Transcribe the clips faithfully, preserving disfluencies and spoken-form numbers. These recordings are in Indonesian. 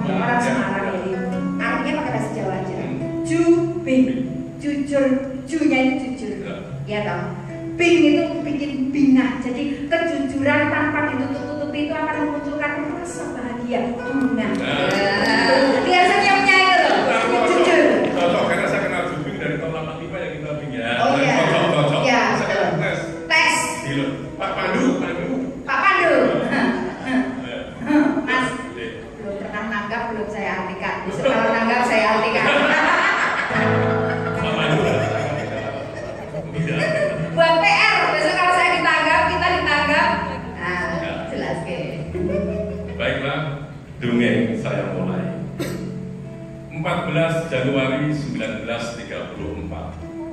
orang Semarang ini. Artinya pakai bahasa Jawa aja. Jubing, jujur, junya itu jujur, ya toh. Bing itu bikin bingah. Jadi kejujuran tanpa ditutup-tutupi itu akan memunculkan rasa bahagia, bunga. Dia senyumnya itu loh, jujur. Cocok karena saya kenal Jubing dari tahun delapan puluh lima yang kita bing ya. Oh iya. Cocok, cocok. Iya. Tes. Tes. Pak Pandu, Pandu. Pak Pandu. Mas, belum pernah nanggap, belum saya artikan. Besok kalau nanggap saya artikan. Pak Pandu. Buat P R, besok kalau saya ditanggap, kita ditanggap. Nah, jelas ke. Baiklah, dongeng saya mulai. empat belas Januari seribu sembilan ratus tiga puluh empat.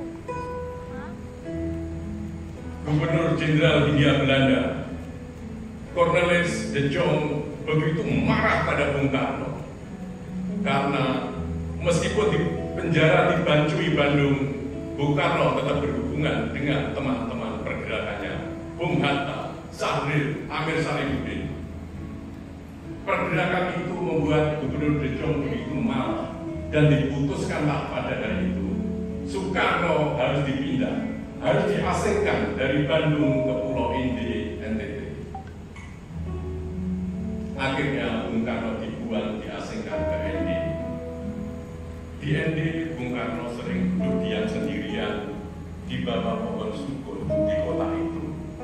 Gubernur Jenderal Hindia Belanda Cornelis de Jong begitu marah pada Bung Karno karena meskipun di penjara di Bancui, Bandung, Bung Karno tetap berhubungan dengan teman-teman pergerakannya, Bung Hatta, Sahril, Amir Salihuddin. Pergerakan itu membuat Gubernur de Jong begitu marah dan diputuskanlah pada hari itu Soekarno harus dipindah, harus diasingkan dari Bandung ke Pulau Indi, N T T. Akhirnya Bung Karno dibuang, diasingkan ke N D. Di N D, Bung Karno sering duduk diam sendirian di bawah pohon sukun di kota itu.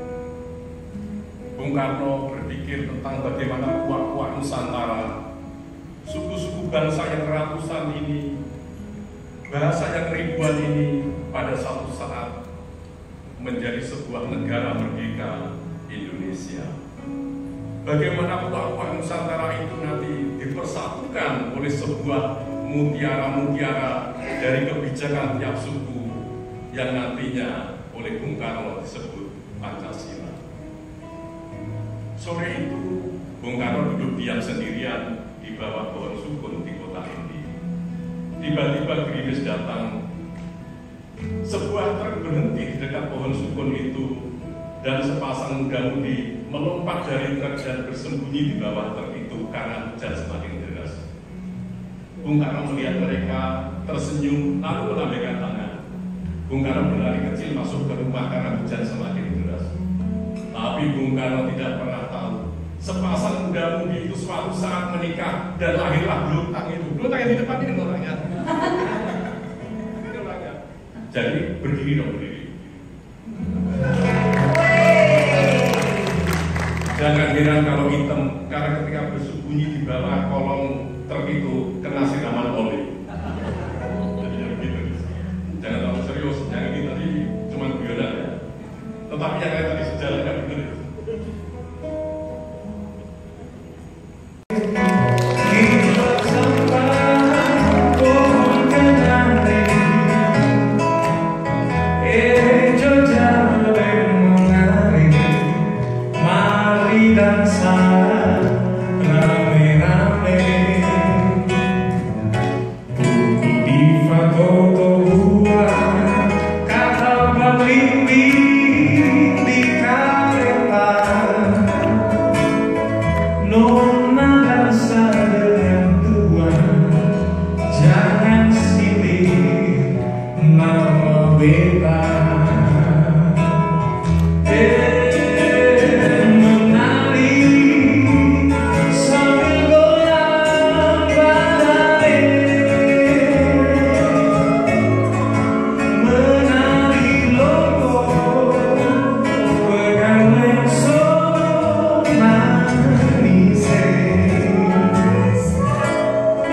Bung Karno berpikir tentang bagaimana kuak-kuak Nusantara, suku-suku bangsa yang ratusan ini, bahasa yang ribuan ini pada suatu saat menjadi sebuah negara merdeka Indonesia. Bagaimana kuak-kuak Nusantara itu nanti dipersatukan oleh sebuah mutiara-mutiara dari kebijakan tiap suku yang nantinya oleh Bung Karno disebut Pancasila. Sore itu Bung Karno duduk diam sendirian di bawah pohon sukun di kota Indi. Tiba-tiba gerimis datang. Sebuah truk berhenti di dekat pohon sukun itu dan sepasang muda-mudi melompat dari truk dan bersembunyi di bawah truk itu karena hujan semakin deras. Bung Karno melihat mereka, tersenyum lalu melambaikan tangan. Bung Karno berlari kecil masuk ke rumah karena hujan semakin deras. Tapi Bung Karno tidak pernah tahu sepasang muda-mudi itu suatu saat menikah dan lahirlah Blutang itu. Blutang yang di depan ini orangnya. Ini orangnya. Jadi berdiri dong, berdiri. Jangan heran kalau hitam, karena ketika bersembunyi di bawah kolong truk itu kena siraman oli. Jadi ya begitu. Jangan terlalu serius, jangan ini tadi cuma guyonan ya. Tetapi yang lain tadi sejalan kan benar.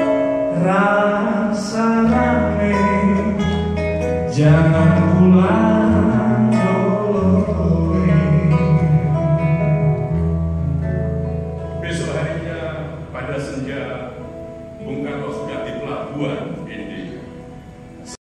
Jangan pulang.